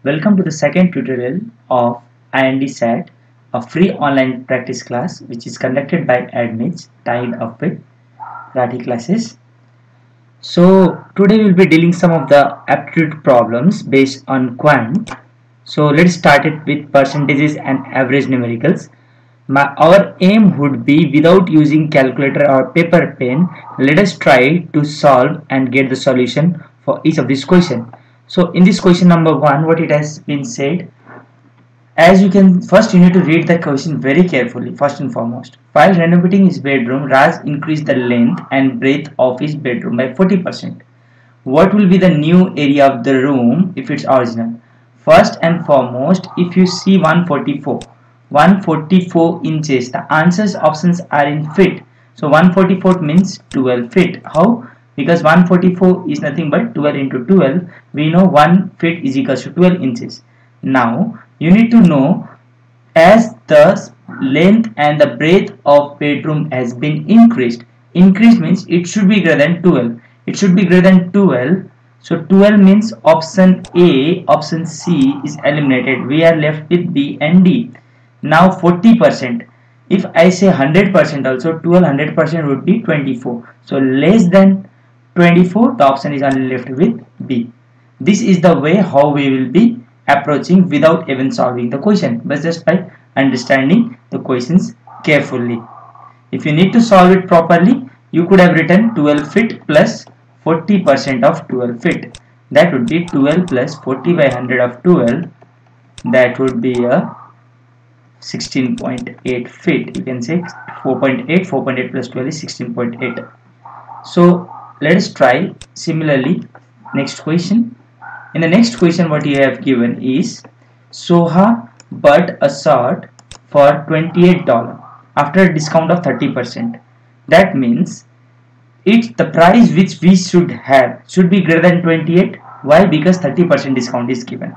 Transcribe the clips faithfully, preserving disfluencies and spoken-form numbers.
Welcome to the second tutorial of I N D SAT, a free online practice class which is conducted by Admits tied up with Rathi classes. So today we'll be dealing some of the aptitude problems based on quant. So let's start it with percentages and average numericals. My, our aim would be, without using calculator or paper pen, let us try to solve and get the solution for each of these questions. So in this question number one, what it has been said, as you can, first you need to read the question very carefully. First and foremost, while renovating his bedroom, Raj increased the length and breadth of his bedroom by forty percent. What will be the new area of the room if it's original? First and foremost, if you see one forty-four, one forty-four inches, the answers options are in feet. So one forty-four means twelve feet. How? Because one forty-four is nothing but twelve into twelve. We know one feet is equals to twelve inches. Now you need to know, as the length and the breadth of bedroom has been increased. Increased means it should be greater than twelve. It should be greater than twelve. So twelve means option A, option C is eliminated. We are left with B and D. Now forty percent. If I say one hundred percent also, twelve one hundred percent would be twenty-four. So less than twenty-four, the option is only left with B. This is the way how we will be approaching without even solving the question, but just by understanding the questions carefully. If you need to solve it properly, you could have written twelve feet plus forty percent of twelve feet. That would be twelve plus forty by one hundred of twelve. That would be a sixteen point eight feet. You can say four point eight. four point eight plus twelve is sixteen point eight. So let us try similarly next question. In the next question, what you have given is Soha bought a shirt for twenty-eight dollars after a discount of thirty percent. That means it's the price which we should have should be greater than twenty-eight. Why? Because thirty percent discount is given.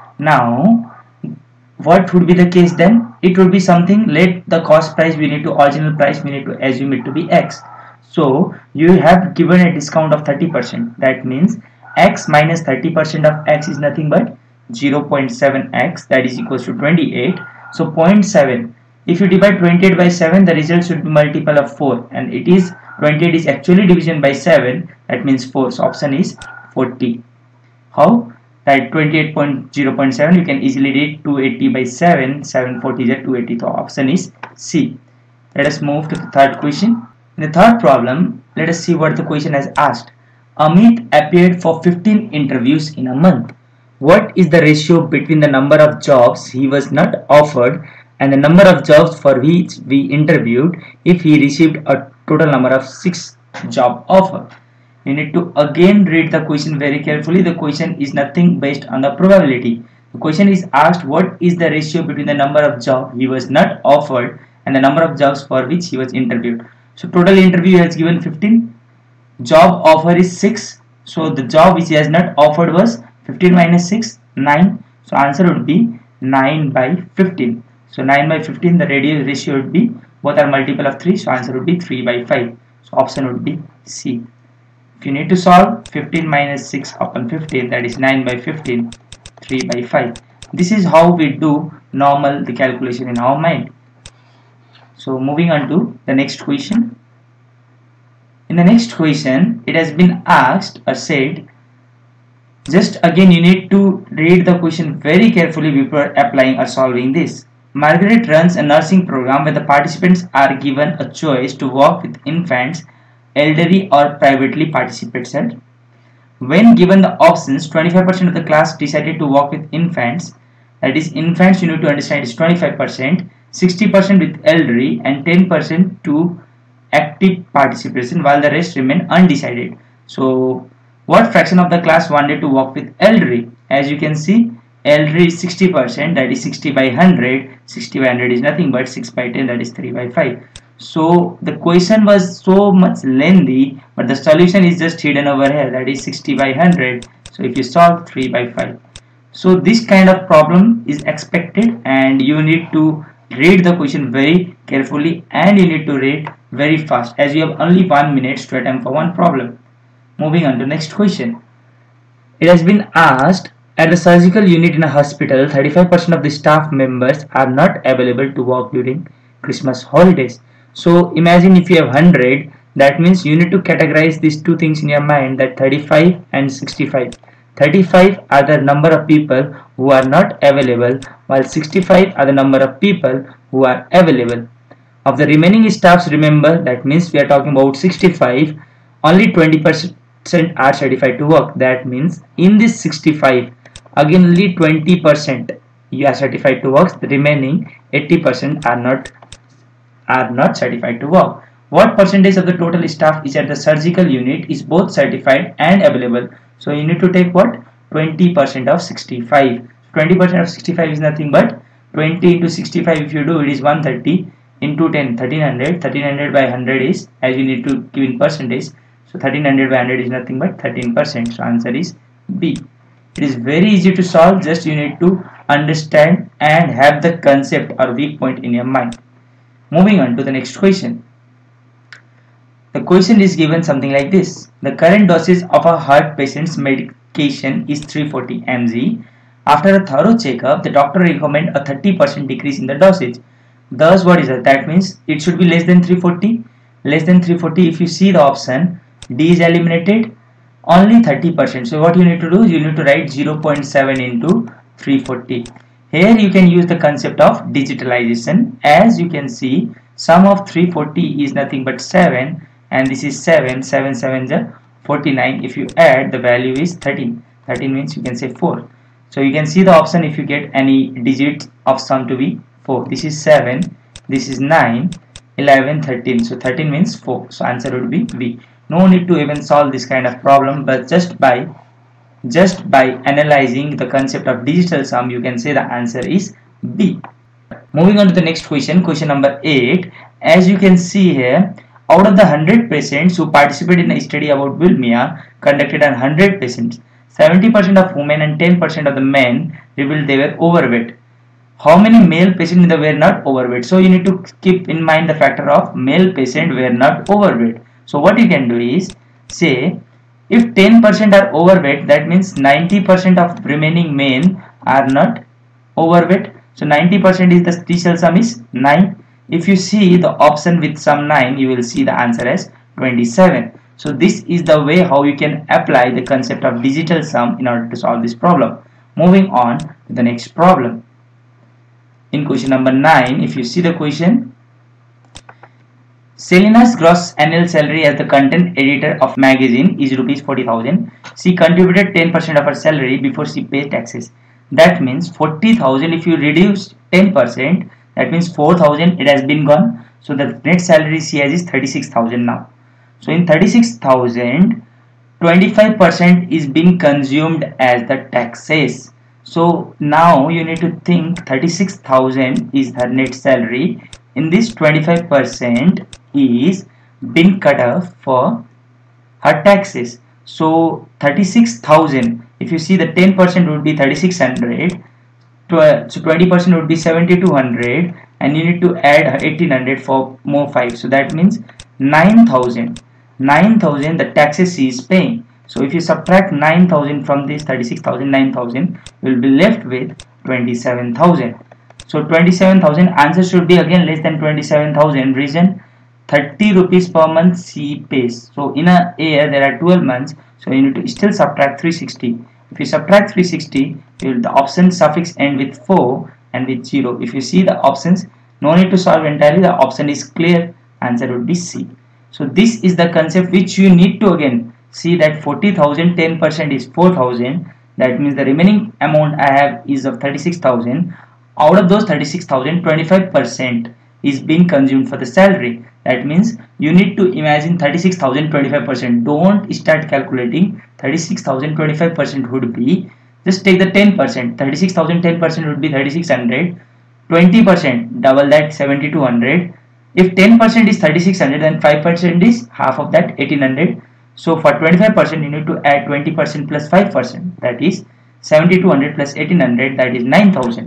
Now what would be the case then? It would be something, let the cost price, we need to original price, we need to assume it to be X. So you have given a discount of thirty percent. That means X minus thirty percent of X is nothing but zero point seven X, that is equals to twenty-eight. So zero point seven. If you divide twenty-eight by seven, the result should be multiple of four, and it is twenty-eight is actually division by seven, that means four. So option is forty. How? That twenty-eight point zero point seven, you can easily read two hundred eighty by seven, seven forty is at two hundred eighty. So option is C. Let us move to the third question. In the third problem, let us see what the question has asked. Amit appeared for fifteen interviews in a month. What is the ratio between the number of jobs he was not offered and the number of jobs for which we interviewed if he received a total number of six job offers? You need to again read the question very carefully. The question is nothing based on the probability. The question is asked, what is the ratio between the number of jobs he was not offered and the number of jobs for which he was interviewed. So total interview has given fifteen, job offer is six. So the job which he has not offered was fifteen minus six, nine. So answer would be nine by fifteen. So nine by fifteen, the radius ratio would be, both are multiple of three, so answer would be three by five. So option would be C. If you need to solve, fifteen minus six upon fifteen, that is nine by fifteen, three by five. This is how we do normal the calculation in our mind. So moving on to the next question. In the next question, it has been asked or said, just again you need to read the question very carefully before applying or solving this. Margaret runs a nursing program where the participants are given a choice to work with infants, elderly or privately participates in. When given the options, twenty-five percent of the class decided to work with infants, that is infants you need to understand is twenty-five percent, sixty percent with elderly and ten percent to active participation, while the rest remain undecided. So what fraction of the class wanted to work with elderly? As you can see, elderly is sixty percent, that is sixty by one hundred. sixty by one hundred is nothing but six by ten, that is three by five. So the question was so much lengthy, but the solution is just hidden over here, that is sixty by one hundred. So if you solve three by five. So this kind of problem is expected, and you need to read the question very carefully and you need to read very fast, as you have only one minute to attempt for one problem. Moving on to next question. It has been asked, At the surgical unit in a hospital, thirty-five percent of the staff members are not available to work during Christmas holidays. So imagine if you have one hundred, that means you need to categorize these two things in your mind, that thirty-five and sixty-five. thirty-five are the number of people who are not available, while sixty-five are the number of people who are available. Of the remaining staffs, remember, that means we are talking about sixty-five, only twenty percent are certified to work. That means in this sixty-five, again only twenty percent you are certified to work, the remaining eighty percent are not are not certified to work. What percentage of the total staff is at the surgical unit is both certified and available? So you need to take what? twenty percent of sixty-five. twenty percent of sixty-five is nothing but twenty into sixty-five. If you do, it is one hundred thirty into ten, thirteen hundred. thirteen hundred by one hundred is, as you need to give in percentage, so thirteen hundred by one hundred is nothing but thirteen percent. So answer is B. It is very easy to solve, just you need to understand and have the concept or weak point in your mind. Moving on to the next question. The question is given something like this. The current dosage of a heart patient's medication is three hundred forty milligrams. After a thorough checkup, the doctor recommends a thirty percent decrease in the dosage. Thus, what is that? That means it should be less than three hundred forty. Less than three hundred forty, if you see the option, D is eliminated, only thirty percent. So what you need to do is you need to write zero point seven into three hundred forty. Here you can use the concept of digitalization. As you can see, sum of three hundred forty is nothing but seven, and this is seven. seven sevens are forty-nine. If you add, the value is thirteen. thirteen means you can say four. So you can see the option, if you get any digit of sum to be four. This is seven, this is nine, eleven, thirteen. So thirteen means four. So answer would be B. No need to even solve this kind of problem, but just by just by analyzing the concept of digital sum, you can say the answer is B. Moving on to the next question, question number eight. As you can see here, out of the one hundred patients who participated in a study about bulimia conducted on one hundred patients, seventy percent of women and ten percent of the men revealed they were overweight. How many male patients were not overweight? So you need to keep in mind the factor of male patient were not overweight. So what you can do is say, if ten percent are overweight, that means ninety percent of remaining men are not overweight. So ninety percent is the digital sum is nine. If you see the option with sum nine, you will see the answer as twenty-seven. So this is the way how you can apply the concept of digital sum in order to solve this problem. Moving on to the next problem. In question number nine, if you see the question, Selena's gross annual salary as the content editor of magazine is rupees forty thousand. She contributed ten percent of her salary before she paid taxes. That means forty thousand, if you reduce ten percent, that means four thousand, it has been gone. So the net salary she has is thirty-six thousand now. So in thirty-six thousand, twenty-five percent is being consumed as the taxes. So now you need to think thirty-six thousand is her net salary. In this, twenty-five percent is been cut off for her taxes. So thirty-six thousand, if you see, the ten percent would be thirty-six hundred, so twenty percent would be seventy-two hundred, and you need to add eighteen hundred for more five. So that means nine thousand. nine thousand the taxes she is paying. So if you subtract nine thousand from this thirty-six thousand, nine thousand, you will be left with twenty-seven thousand. So twenty-seven thousand, answer should be again less than twenty-seven thousand. Reason, thirty rupees per month she pays. So in a year there are twelve months, so you need to still subtract three hundred sixty. If you subtract three hundred sixty, you will, the option suffix end with four and with zero. If you see the options, no need to solve entirely, the option is clear, answer would be C. So this is the concept which you need to again see, that forty thousand, ten percent is four thousand. That means the remaining amount I have is of thirty-six thousand. Out of those thirty-six thousand, twenty-five percent is being consumed for the salary. That means you need to imagine thirty-six thousand, twenty-five percent. Don't start calculating. thirty-six thousand, twenty-five percent would be, just take the ten percent. thirty-six thousand, ten percent would be thirty-six hundred. twenty percent, double that, seventy-two hundred. If ten percent is thirty-six hundred, then five percent is half of that, eighteen hundred. So for twenty-five percent, you need to add twenty percent plus five percent. That is seventy-two hundred plus eighteen hundred, that is nine thousand.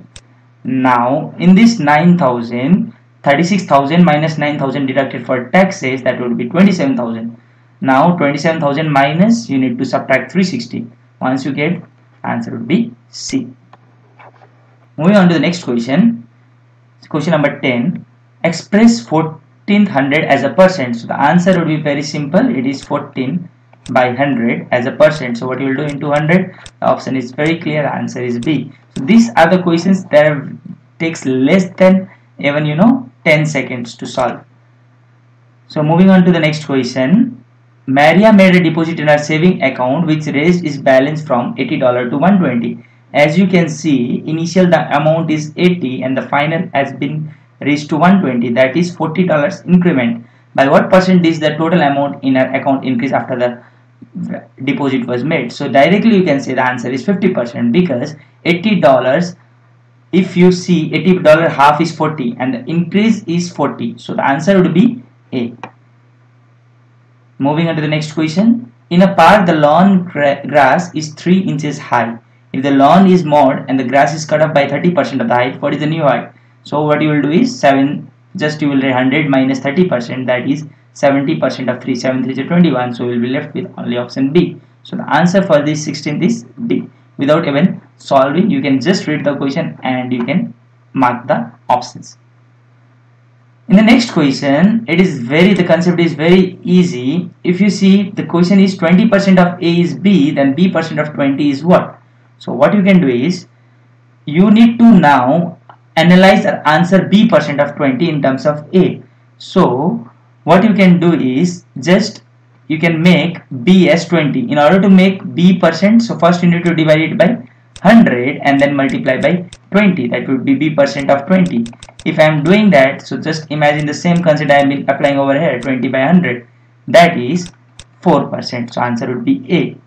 Now in this nine thousand, thirty-six thousand minus nine thousand deducted for taxes, that would be twenty-seven thousand. Now twenty-seven thousand minus, you need to subtract three hundred sixty. Once you get Answer would be C. Moving on to the next question. Question number ten. Express fourteen hundred as a percent. So the answer would be very simple. It is fourteen by one hundred as a percent. So what you will do in two hundred? The option is very clear. The answer is B. So these are the questions that takes less than even you know ten seconds to solve. So moving on to the next question. Maria made a deposit in her saving account which raised its balance from eighty dollars to one hundred twenty dollars. As you can see, initial the amount is eighty and the final has been raised to one hundred twenty, that is forty dollars increment. By what percent is the total amount in her account increase after the deposit was made? So directly you can say the answer is fifty percent, because eighty dollars, if you see eighty dollars half is forty and the increase is forty, so the answer would be A. Moving on to the next question. In a park, the lawn gra grass is three inches high. If the lawn is mowed and the grass is cut off by thirty percent of the height, what is the new height? So what you will do is seven, just you will write one hundred minus thirty percent, that is seventy percent of three, seven three is twenty-one, so we will be left with only option B. So the answer for this sixteenth is D. Without even solving, you can just read the question and you can mark the options. In the next question, it is very, the concept is very easy. If you see the question is twenty percent of A is B, then B percent of twenty is what? So what you can do is, you need to now analyze or answer B percent of twenty in terms of A. So what you can do is, just you can make B as twenty. In order to make B percent, so first you need to divide it by one hundred and then multiply by twenty. That would be B percent of twenty. If I am doing that, so just imagine the same concept I am applying over here, twenty by one hundred. That is four percent. So answer would be A.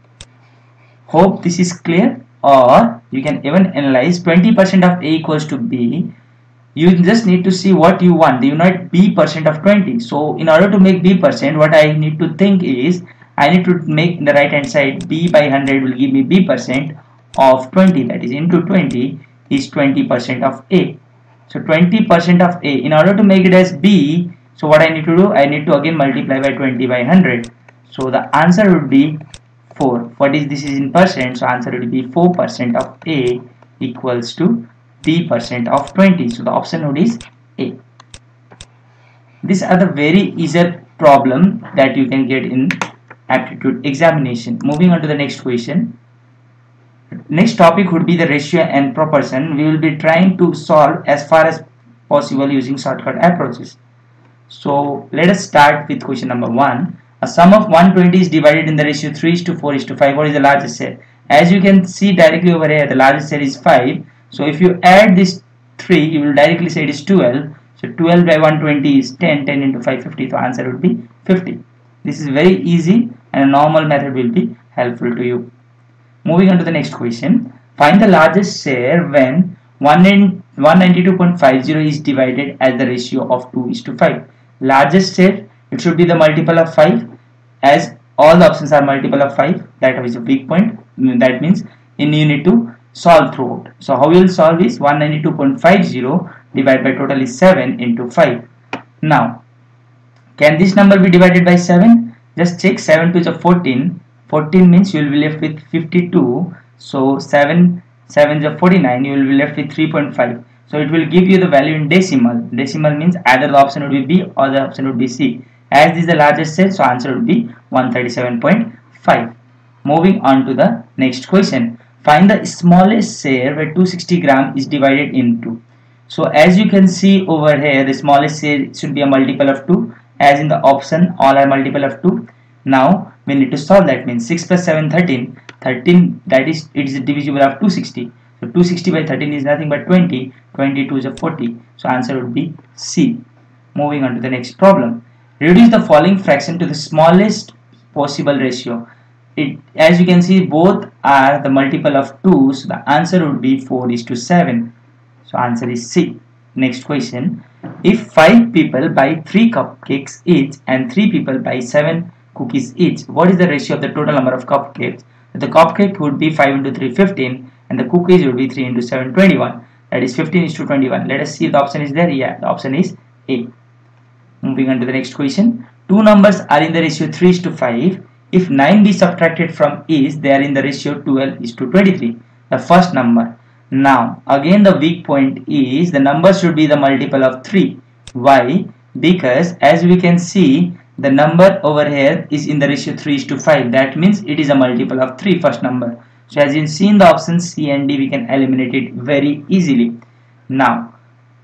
Hope this is clear. Or you can even analyze twenty percent of A equals to B. You just need to see what you want. You need B percent of twenty. So in order to make B percent, what I need to think is, I need to make in the right hand side B by one hundred will give me B percent of twenty. That is into twenty is twenty percent of A. So twenty percent of A. In order to make it as B, so what I need to do, I need to again multiply by twenty by one hundred. So the answer would be four. What is this is in percent? So answer would be four percent of A equals to B percent of twenty. So the option would is A. These are the very easy problem that you can get in aptitude examination. Moving on to the next question. Next topic would be the ratio and proportion. We will be trying to solve as far as possible using shortcut approaches. So let us start with question number one. A sum of one hundred twenty is divided in the ratio three is to four is to five. What is the largest share? As you can see directly over here, the largest share is five. So if you add this three, you will directly say it is twelve. So twelve by one hundred twenty is ten. ten into five, fifty. So answer would be fifty. This is very easy and a normal method will be helpful to you. Moving on to the next question. Find the largest share when one ninety-two point five zero is divided as the ratio of two is to five. Largest share, it should be the multiple of five, as all the options are multiple of five. That is a weak point. That means in you need to solve throughout. So how we will solve is one ninety-two point five zero divided by total is seven into five. Now, can this number be divided by seven? Just check. Seven to the fourteen. fourteen means you will be left with fifty-two. So seven, seven is forty-nine. You will be left with three point five. So it will give you the value in decimal. Decimal means either the option would be B or the option would be C. As this is the largest share, so answer would be one thirty-seven point five. Moving on to the next question. Find the smallest share where two hundred sixty gram is divided into. So as you can see over here, the smallest share should be a multiple of two. As in the option, all are multiple of two. Now we need to solve that. Means six plus seven, thirteen. thirteen, that is, it is divisible of two hundred sixty. So two hundred sixty by thirteen is nothing but twenty. twenty-two is a forty. So answer would be C. Moving on to the next problem. Reduce the following fraction to the smallest possible ratio. It, as you can see, both are the multiple of two. So the answer would be four is to seven. So answer is C. Next question. If five people buy three cupcakes each and three people buy seven cookies each, what is the ratio of the total number of cupcakes? The cupcake would be five into three, fifteen, and the cookies would be three into seven, twenty-one. That is fifteen is to twenty-one. Let us see if the option is there. Yeah, the option is A. Moving on to the next question. Two numbers are in the ratio three is to five. if nine be subtracted from is, they are in the ratio twelve is to twenty-three, the first number. Now again the weak point is the number should be the multiple of three. Why? Because as we can see, the number over here is in the ratio three is to five. That means it is a multiple of three, first number. So as you see in the options C and D, we can eliminate it very easily. Now,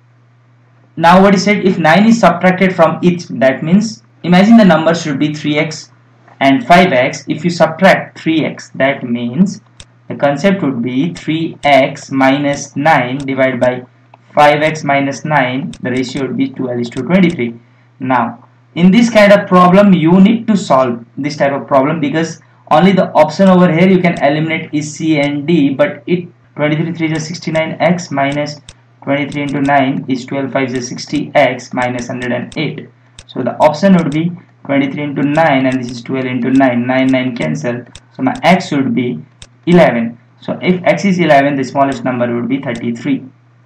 now what is said, if nine is subtracted from each, that means imagine the number should be three x and five x. If you subtract three x, that means the concept would be three x minus nine divided by five x minus nine. The ratio would be twelve is to twenty-three. Now in this kind of problem, you need to solve this type of problem because only the option over here you can eliminate is C and D, but it twenty-three three is sixty-nine x minus twenty-three into nine is twelve five is sixty x minus one hundred eight. So the option would be twenty-three into nine, and this is twelve into nine, nine nine cancel, so my x should be eleven. So if x is eleven, the smallest number would be thirty-three.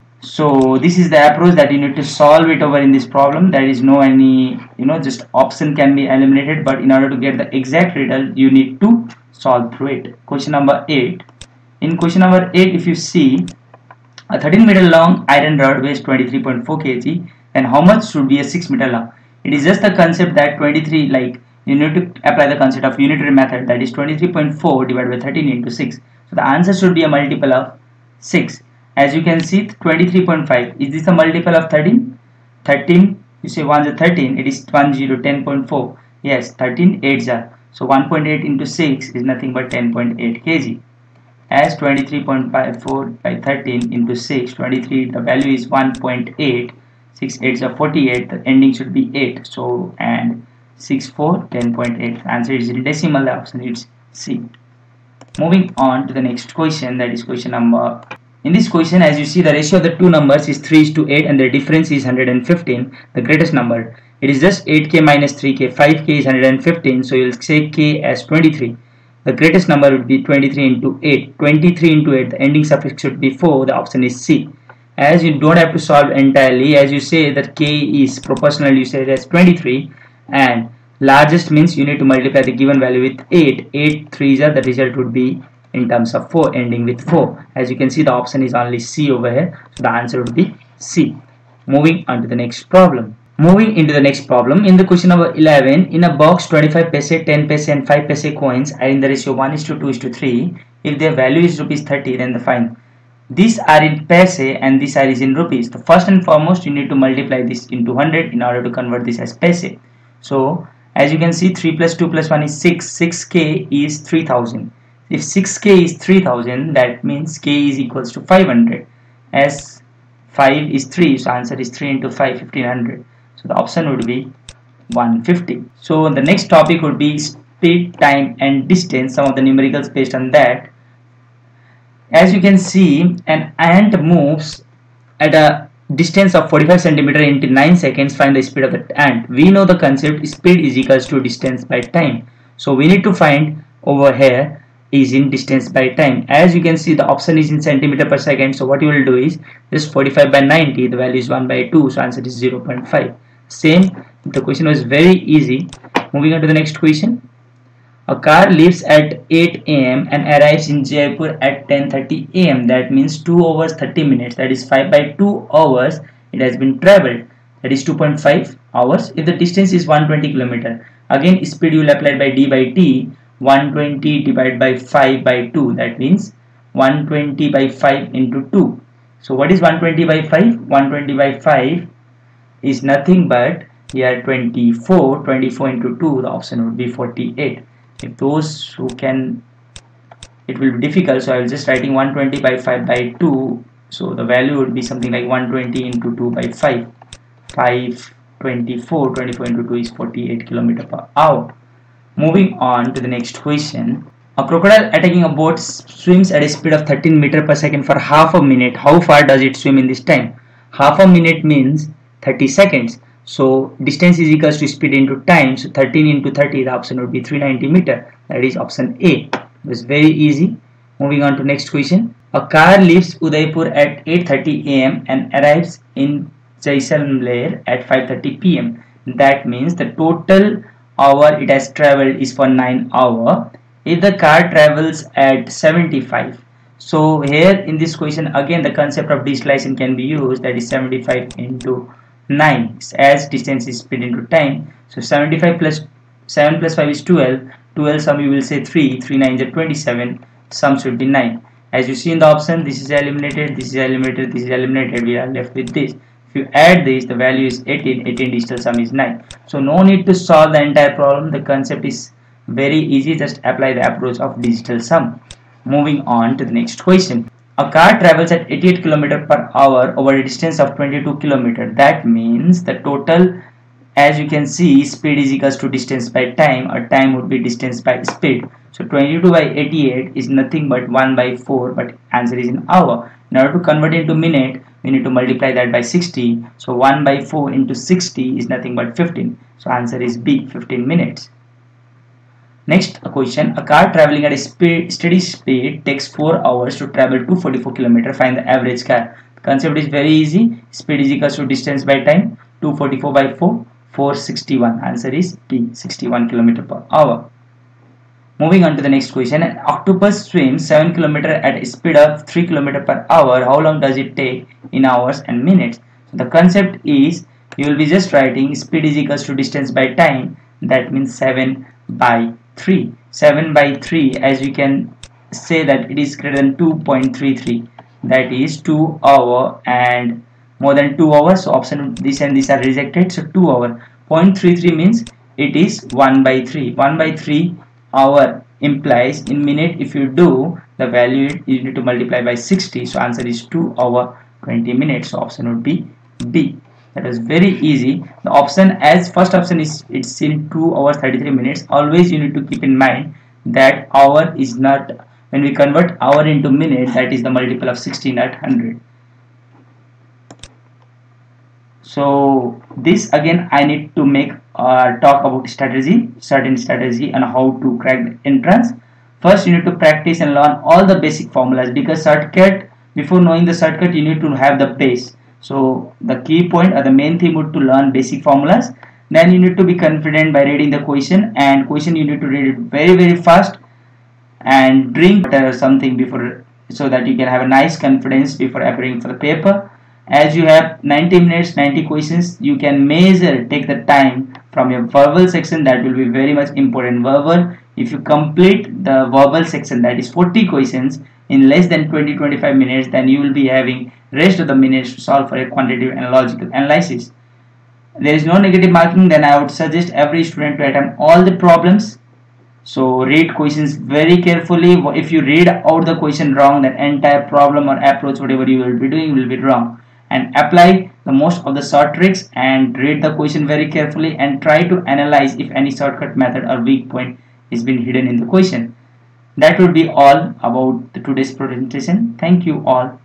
So this is the approach that you need to solve it over in this problem. There is no any, you know, just option can be eliminated, but in order to get the exact result, you need to solve through it. Question number eight. In question number eight, if you see a thirteen meter long iron rod weighs twenty-three point four kilograms, then how much should be a six meter long? It is just the concept that twenty-three, like you need to apply the concept of unitary method, that is twenty-three point four divided by thirteen into six. So the answer should be a multiple of six. As you can see, twenty-three point five, is this a multiple of thirteen? thirteen, you say one is thirteen, it is ten, ten point four. Yes, thirteen, eights are. So one point eight into six is nothing but ten point eight kilograms. As twenty-three point five four by thirteen into six, twenty-three, the value is one point eight. six eights are forty-eight, the ending should be eight. So, and six, four, ten point eight. The answer is in decimal, the option is C. Moving on to the next question, that is question number. In this question, as you see, the ratio of the two numbers is three is to eight and the difference is one hundred fifteen, the greatest number. It is just eight k minus three k, five k is one hundred fifteen, so you will say k as twenty-three. The greatest number would be twenty-three into eight. twenty-three into eight, the ending suffix should be four, the option is C. As you don't have to solve entirely, as you say that k is proportional, you say it as twenty-three, and largest means you need to multiply the given value with eight. eight threes are, the result would be in terms of four, ending with four. As you can see, the option is only C over here, so the answer would be C. Moving on to the next problem. Moving into the next problem, in the question number eleven, in a box twenty-five paise, ten paise and five paise coins are in the ratio one is to two is to three. If their value is rupees thirty, then the find. These are in paise and this are is in rupees. So first and foremost, you need to multiply this into one hundred in order to convert this as paise. So as you can see, three plus two plus one is six. six k is three thousand. If six k is three thousand, that means k is equals to five hundred. As five is three, so answer is three into five, fifteen hundred. So the option would be one hundred fifty. So the next topic would be speed, time and distance, some of the numericals based on that. As you can see, an ant moves at a distance of forty-five centimeters into nine seconds. Find the speed of the ant. We know the concept speed is equals to distance by time. So we need to find over here is in distance by time. As you can see, the option is in centimeter per second. So what you will do is just forty-five by ninety, the value is one by two, so answer is zero point five. Same, the question was very easy. Moving on to the next question. A car leaves at eight A M and arrives in Jaipur at ten thirty A M That means two hours thirty minutes, that is five by two hours it has been traveled, that is two point five hours. If the distance is one hundred twenty kilometers, again speed you will apply by d by t, one hundred twenty divided by five by two, that means one hundred twenty by five into two. So what is one hundred twenty by five? one hundred twenty by five is nothing but here twenty-four. twenty-four into two, the option would be forty-eight. If those who can, it will be difficult, so I will just writing one hundred twenty by five by two, so the value would be something like one hundred twenty into two by five. five, twenty-four, twenty-four into two is forty-eight kilometers per hour. Moving on to the next question. A crocodile attacking a boat swims at a speed of thirteen meters per second for half a minute. How far does it swim in this time? Half a minute means thirty seconds. So distance is equals to speed into time. So thirteen into thirty, the option would be three hundred ninety meters. That is option A. It was very easy. Moving on to next question. A car leaves Udaipur at eight thirty A M and arrives in Jaisalmer at five thirty P M That means the total hour it has traveled is for nine hour. If the car travels at seventy-five, so here in this question again the concept of digitalization can be used, that is seventy-five into nine, as distance is speed into time. So seventy-five plus seven plus five is twelve. twelve sum you will say three, three nines are twenty-seven, sum should be nine. As you see in the option, this is eliminated, this is eliminated, this is eliminated, we are left with this. If you add this, the value is eighteen, eighteen digital sum is nine. So no need to solve the entire problem, the concept is very easy, just apply the approach of digital sum. Moving on to the next question. A car travels at eighty-eight kilometers per hour over a distance of twenty-two kilometers. That means the total, as you can see, speed is equals to distance by time, or time would be distance by speed. So twenty-two by eighty-eight is nothing but one by four, but answer is in hour. In order to convert it into minute, we need to multiply that by sixty. So one by four into sixty is nothing but fifteen. So answer is B, fifteen minutes. Next question, a car traveling at a speed, steady speed takes four hours to travel two hundred forty-four kilometers. Find the average car. The concept is very easy. Speed is equals to distance by time. two hundred forty-four by four, four hundred sixty-one. Answer is B, sixty-one kilometers per hour. Moving on to the next question. An octopus swims seven kilometers at a speed of three kilometers per hour. How long does it take in hours and minutes? So the concept is, you will be just writing speed is equals to distance by time. That means seven by three. seven by three, as we can say that it is greater than two point three three. That is two hour and more than two hours. So option this and this are rejected. So two hour. zero point three three means it is one by three. one by three hour implies in minute, if you do the value, you need to multiply by sixty. So answer is two hour twenty minutes. So option would be B. That was very easy. The option, as first option is it's in two hours thirty-three minutes. Always you need to keep in mind that hour is not, when we convert hour into minute, that is the multiple of sixty, not one hundred. So this again I need to make uh, talk about strategy, certain strategy and how to crack the entrance. First you need to practice and learn all the basic formulas, because shortcut, before knowing the shortcut you need to have the base. So the key point or the main thing would to learn basic formulas. Then you need to be confident by reading the question, and question you need to read it very very fast, and drink water or something before, so that you can have a nice confidence before appearing for the paper. As you have ninety minutes, ninety questions, you can measure, take the time from your verbal section. That will be very much important. Verbal, if you complete the verbal section, that is forty questions in less than twenty to twenty-five minutes, then you will be having rest of the minutes to solve for a quantitative and logical analysis. There is no negative marking, then I would suggest every student to attempt all the problems. So read questions very carefully. If you read out the question wrong, then entire problem or approach, whatever you will be doing, will be wrong. And apply the most of the short tricks and read the question very carefully, and try to analyze if any shortcut method or weak point is been hidden in the question. That would be all about the today's presentation. Thank you all.